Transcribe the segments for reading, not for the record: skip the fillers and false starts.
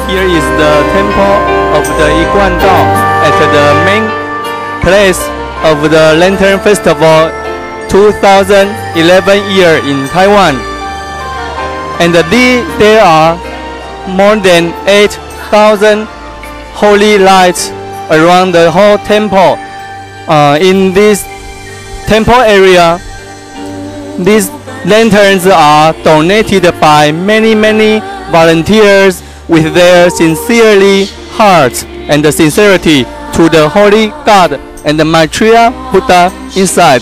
Here is the temple of the I KuanTao at the main place of the Lantern Festival 2011 year in Taiwan. And there are more than 8,000 holy lights around the whole temple. In this temple area, these lanterns are donated by many volunteers with their sincerely hearts and sincerity to the Holy God and the Maitreya Buddha inside.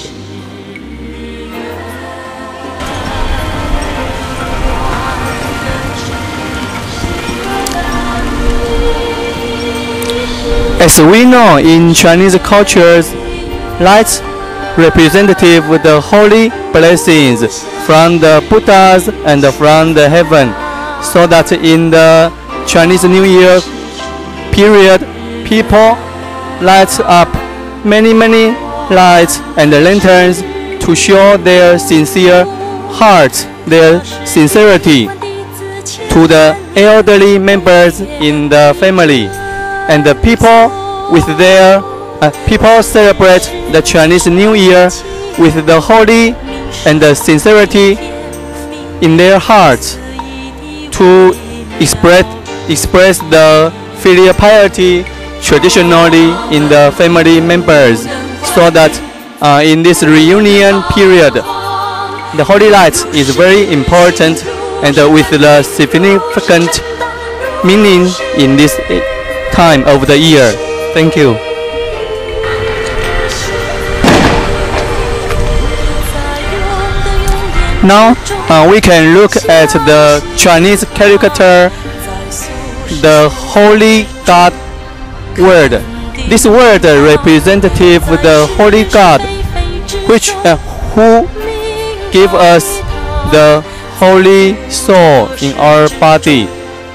As we know, in Chinese cultures, lights representative the holy blessings from the Buddhas and from the heaven, so that in the Chinese New Year period, people light up many lights and lanterns to show their sincere hearts, their sincerity to the elderly members in the family. And the people celebrate the Chinese New Year with the holy and the sincerity in their hearts to express the filial piety traditionally in the family members, so that in this reunion period, the holy light is very important and with the significant meaning in this time of the year. Thank you. Now we can look at the Chinese caricature, the Holy God word. This word representative the Holy God, who give us the holy soul in our body.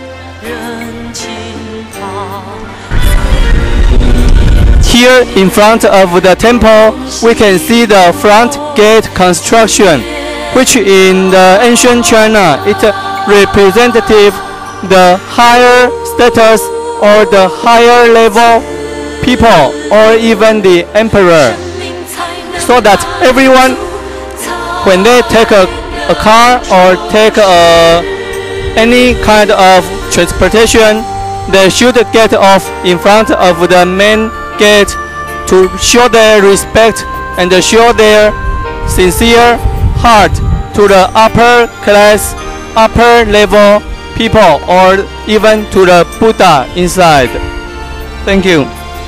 Here in front of the temple, we can see the front gate construction, which in the ancient China, it representative the higher status or the higher level people or even the emperor, so that everyone, when they take a car or take any kind of transportation, they should get off in front of the main gate to show their respect and show their sincere heart to the upper class, upper level people, or even to the Buddha inside. Thank you.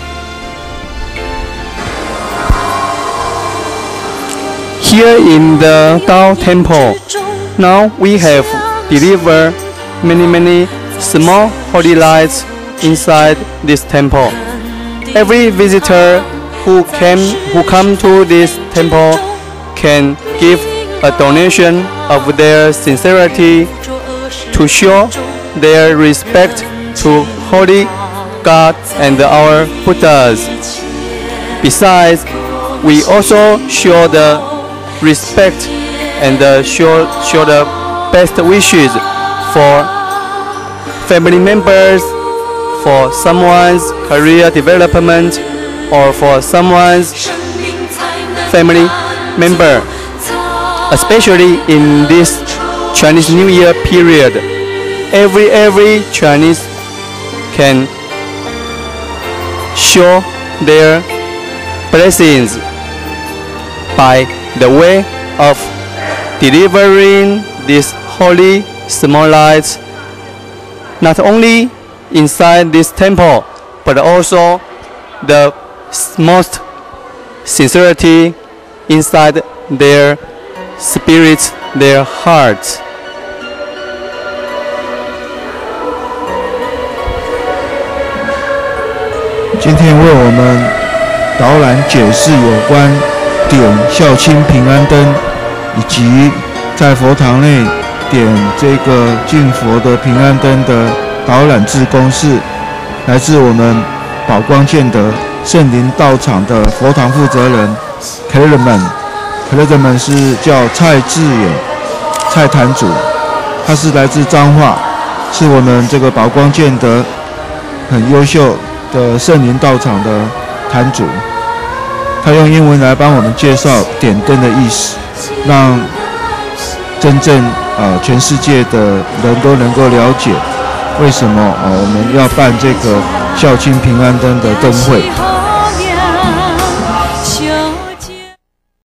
Here in the Tao temple, now we have delivered many small holy lights inside this temple. Every visitor who come to this temple can give a donation of their sincerity to show their respect to Holy God and our Buddhas. Besides, we also show the respect and show the best wishes for family members, for someone's career development, or for someone's family member. Especially in this Chinese New Year period, every Chinese can show their blessings by the way of delivering these holy small lights, not only inside this temple, but also the most sincerity inside their spirits, their hearts. 今天为我们导览解释有关点孝亲平安灯，以及在佛堂内点这个敬佛的平安灯的导览志工是来自我们宝光建德圣灵道场的佛堂负责人 Clergyman 是叫蔡志远蔡坛主，他是来自彰化， 是我们这个宝光建德很优秀的圣灵道场的坛主，他用英文来帮我们介绍点灯的意思，让真正全世界的人都能够了解为什么我们要办这个孝亲平安灯的灯会。